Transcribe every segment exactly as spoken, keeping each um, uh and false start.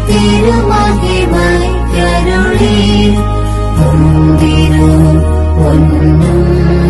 തിരുമഹിമയ്ക്കരുളി മുന്തിരു പൊന്നും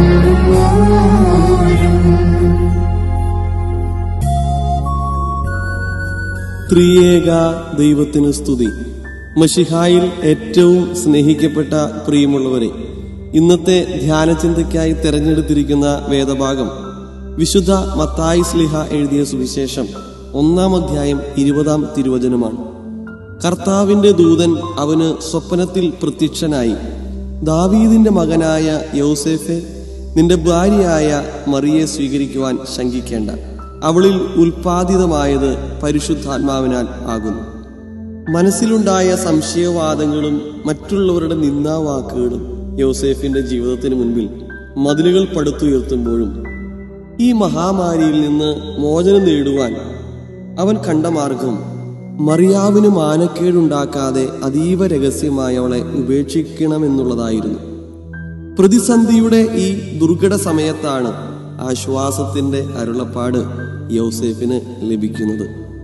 ത്രിയേക ദൈവത്തിന് സ്തുതി. മശിഹായിൽ ഏറ്റവും സ്നേഹിക്കപ്പെട്ട പ്രിയമുള്ളവരെ, ഇന്നത്തെ ധ്യാനചിന്തയ്ക്കായി തെരഞ്ഞെടുത്തിരിക്കുന്ന വേദഭാഗം വിശുദ്ധ മത്തായി ശ്ലീഹ എഴുതിയ സുവിശേഷം ഒന്നാം അധ്യായം ഇരുപതാം തിരുവചനമാണ്. കർത്താവിന്റെ ദൂതൻ അവന് സ്വപ്നത്തിൽ പ്രത്യക്ഷനായി, ദാവീദിന്റെ മകനായ യോസേഫെ, നിന്റെ ഭാര്യയായ മറിയെ സ്വീകരിക്കുവാൻ ശങ്കിക്കേണ്ട. അവളിൽ ഉൽപാദിതമായത് പരിശുദ്ധാത്മാവിനാൽ ആകുന്നു. മനസ്സിലുണ്ടായ സംശയവാദങ്ങളും മറ്റുള്ളവരുടെ നിന്ദാവാക്കുകളും യോസേഫിന്റെ ജീവിതത്തിന് മുൻപിൽ മതിലുകൾ പടുത്തുയർത്തുമ്പോഴും ഈ മഹാമാരിയിൽ നിന്ന് മോചനം നേടുവാൻ അവൻ കണ്ട മാർഗം മറിയാവിന് മാനക്കേടുണ്ടാക്കാതെ അതീവ രഹസ്യമായി അവളെ ഉപേക്ഷിക്കണമെന്നുള്ളതായിരുന്നു. പ്രതിസന്ധിയുടെ ഈ ദുർഘട സമയത്താണ് ആശ്വാസത്തിന്റെ അരുളപ്പാട് യൗസേഫിന് ലഭിക്കുന്നത്.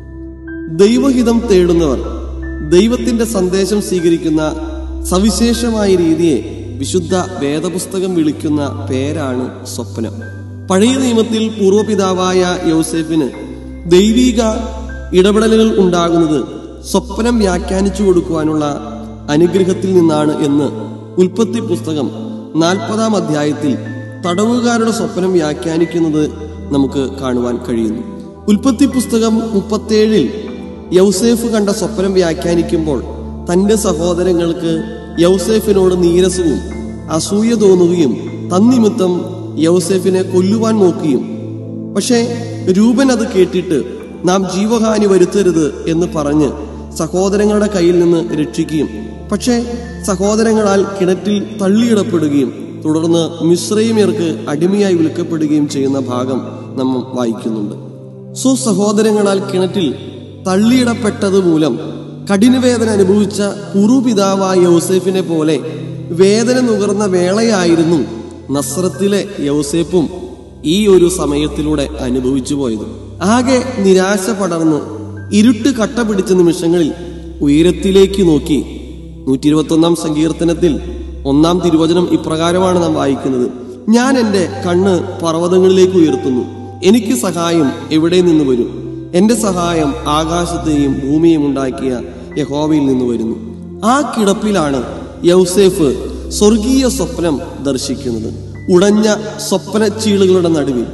ദൈവഹിതം തേടുന്നവർ ദൈവത്തിന്റെ സന്ദേശം സ്വീകരിക്കുന്ന സവിശേഷമായ രീതിയെ വിശുദ്ധ വേദപുസ്തകം വിളിക്കുന്ന പേരാണ് സ്വപ്നം. പഴയ നിയമത്തിൽ പൂർവ്വപിതാവായ യൗസേഫിന് ദൈവിക ഇടപെടലുകൾ ഉണ്ടാകുന്നത് സ്വപ്നം വ്യാഖ്യാനിച്ചു കൊടുക്കുവാനുള്ള അനുഗ്രഹത്തിൽ നിന്നാണ് എന്ന് ഉൽപ്പത്തി പുസ്തകം നാൽപ്പതാം അധ്യായത്തിൽ തടവുകാരുടെ സ്വപ്നം വ്യാഖ്യാനിക്കുന്നത് നമുക്ക് കാണുവാൻ കഴിയുന്നു. ഉൽപ്പത്തി പുസ്തകം മുപ്പത്തേഴിൽ യൗസേഫ് കണ്ട സ്വപ്നം വ്യാഖ്യാനിക്കുമ്പോൾ തന്റെ സഹോദരങ്ങൾക്ക് യൗസേഫിനോട് നീരസവും അസൂയ തോന്നുകയും തന്നിമിത്തം യൗസേഫിനെ കൊല്ലുവാൻ നോക്കുകയും, പക്ഷേ രൂപൻ അത് കേട്ടിട്ട് നാം ജീവഹാനി വരുത്തരുത് എന്ന് പറഞ്ഞ് സഹോദരങ്ങളുടെ കയ്യിൽ നിന്ന് രക്ഷിക്കുകയും, പക്ഷേ സഹോദരങ്ങളാൽ കിണറ്റിൽ തള്ളിയിടപ്പെടുകയും തുടർന്ന് മിസ്രയീമ്യർക്ക് അടിമയായി വിൽക്കപ്പെടുകയും ചെയ്യുന്ന ഭാഗം നമ്മൾ വായിക്കുന്നുണ്ട്. സോ സഹോദരങ്ങളാൽ കിണറ്റിൽ തള്ളിയിടപ്പെട്ടത് മൂലം കഠിനവേദന അനുഭവിച്ച പൂർവ്വപിതാവായ യൗസേഫിനെ പോലെ വേദന നുകർന്ന വേളയായിരുന്നു നസ്രത്തിലെ യൗസേഫും ഈ ഒരു സമയത്തിലൂടെ അനുഭവിച്ചു പോയത്. ആകെ നിരാശ പടർന്ന് ഇരുട്ട് കട്ട പിടിച്ച നിമിഷങ്ങളിൽ ഉയരത്തിലേക്ക് നോക്കി നൂറ്റി ഇരുപത്തി ഒന്നാം സങ്കീർത്തനത്തിൽ ഒന്നാം തിരുവചനം ഇപ്രകാരമാണ് നാം വായിക്കുന്നത്: ഞാൻ എൻ്റെ കണ്ണ് പർവ്വതങ്ങളിലേക്ക് ഉയർത്തുന്നു, എനിക്ക് സഹായം എവിടെ നിന്ന് വരും? എൻ്റെ സഹായം ആകാശത്തെയും ഭൂമിയെയും ഉണ്ടാക്കിയ യഹോവയിൽ നിന്ന് വരുന്നു. ആ കിടപ്പിലാണ് യൗസേഫ് സ്വർഗീയ സ്വപ്നം ദർശിക്കുന്നത്. ഉടഞ്ഞ സ്വപ്നച്ചീളുകളുടെ നടുവിൽ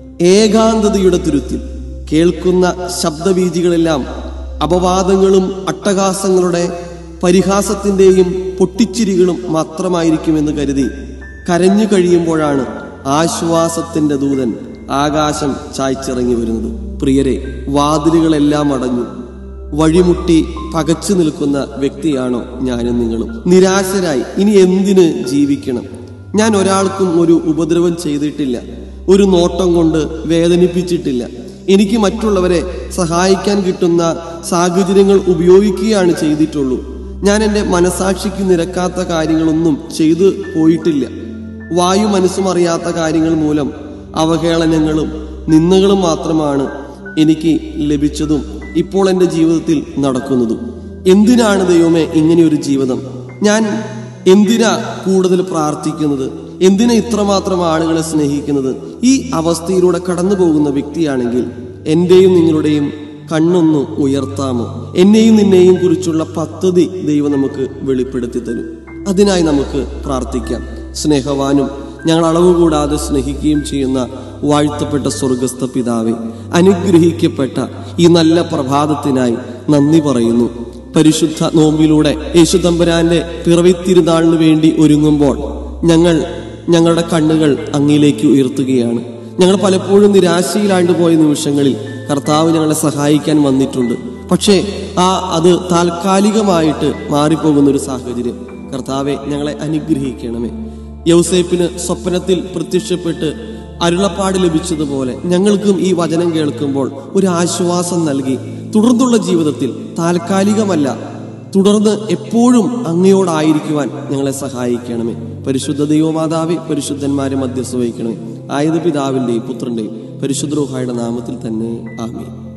ഏകാന്തതയുടെ തുരുത്തിൽ കേൾക്കുന്ന ശബ്ദബീജികളെല്ലാം അപവാദങ്ങളും അട്ടഹാസങ്ങളുടെ പരിഹാസത്തിന്റെയും പൊട്ടിച്ചിരികളും മാത്രമായിരിക്കുമെന്ന് കരുതി കരഞ്ഞു കഴിയുമ്പോഴാണ് ആശ്വാസത്തിന്റെ ദൂതൻ ആകാശം ചായ്ച്ചിറങ്ങി വരുന്നത്. പ്രിയരെ, വാതിലുകളെല്ലാം അടഞ്ഞു വഴിമുട്ടി പകച്ചു നിൽക്കുന്ന വ്യക്തിയാണോ ഞാനും നിങ്ങളും? നിരാശരായി ഇനി എന്തിന് ജീവിക്കണം? ഞാൻ ഒരാൾക്കും ഒരു ഉപദ്രവം ചെയ്തിട്ടില്ല, ഒരു നോട്ടം കൊണ്ട് വേദനിപ്പിച്ചിട്ടില്ല. എനിക്ക് മറ്റുള്ളവരെ സഹായിക്കാൻ കിട്ടുന്ന സാഹചര്യങ്ങൾ ഉപയോഗിക്കുകയാണ് ചെയ്തിട്ടുള്ളൂ. ഞാൻ എൻ്റെ മനസാക്ഷിക്ക് നിരക്കാത്ത കാര്യങ്ങളൊന്നും ചെയ്തു പോയിട്ടില്ല. വായു മനസ്സും അറിയാത്ത കാര്യങ്ങൾ മൂലം അവഹേളനങ്ങളും നിന്ദകളും മാത്രമാണ് എനിക്ക് ലഭിച്ചതും ഇപ്പോൾ എൻ്റെ ജീവിതത്തിൽ നടക്കുന്നതും. എന്തിനാണ് ദൈവമേ ഇങ്ങനെയൊരു ജീവിതം? ഞാൻ എന്തിനാ കൂടുതൽ പ്രാർത്ഥിക്കുന്നത്? എന്തിനാ ഇത്രമാത്രം ആളുകളെ സ്നേഹിക്കുന്നത്? ഈ അവസ്ഥയിലൂടെ കടന്നു പോകുന്ന വ്യക്തിയാണെങ്കിൽ എൻ്റെയും നിങ്ങളുടെയും കണ്ണൊന്ന് ഉയർത്താമോ? എന്നെയും നിന്നെയും കുറിച്ചുള്ള പദ്ധതി ദൈവം നമുക്ക് വെളിപ്പെടുത്തി തരും. അതിനായി നമുക്ക് പ്രാർത്ഥിക്കാം. സ്നേഹവാനും ഞങ്ങൾ അളവ് കൂടാതെ സ്നേഹിക്കുകയും ചെയ്യുന്ന വാഴ്ത്തപ്പെട്ട സ്വർഗസ്ഥ പിതാവേ, അനുഗ്രഹിക്കപ്പെട്ട ഈ നല്ല പ്രഭാതത്തിനായി നന്ദി പറയുന്നു. പരിശുദ്ധ നോമ്പിലൂടെ യേശുതമ്പുരാന്റെ പിറവി തിരുനാളിന് വേണ്ടി ഒരുങ്ങുമ്പോൾ ഞങ്ങൾ ഞങ്ങളുടെ കണ്ണുകൾ അങ്ങിലേക്ക് ഉയർത്തുകയാണ്. ഞങ്ങൾ പലപ്പോഴും നിരാശയിലാണ്ടുപോയ നിമിഷങ്ങളിൽ കർത്താവ് ഞങ്ങളെ സഹായിക്കാൻ വന്നിട്ടുണ്ട്. പക്ഷേ ആ അത് താൽക്കാലികമായിട്ട് മാറിപ്പോകുന്നൊരു സാഹചര്യം. കർത്താവെ, ഞങ്ങളെ അനുഗ്രഹിക്കണമേ. യൗസേപ്പിന് സ്വപ്നത്തിൽ പ്രത്യക്ഷപ്പെട്ട് അരുളപ്പാട് ലഭിച്ചതുപോലെ ഞങ്ങൾക്കും ഈ വചനം കേൾക്കുമ്പോൾ ഒരു ആശ്വാസം നൽകി തുടർന്നുള്ള ജീവിതത്തിൽ താൽക്കാലികമല്ല, തുടർന്ന് എപ്പോഴും അങ്ങയോടായിരിക്കുവാൻ ഞങ്ങളെ സഹായിക്കണമേ. പരിശുദ്ധ ദൈവമാതാവേ, പരിശുദ്ധന്മാരെ മധ്യസ്ഥ വഹിക്കണമേ. ആയത് പിതാവിന്റെയും പുത്രന്റെയും പരിശുദ്ധ റൂഹായുടെ നാമത്തിൽ തന്നെ ആമേൻ.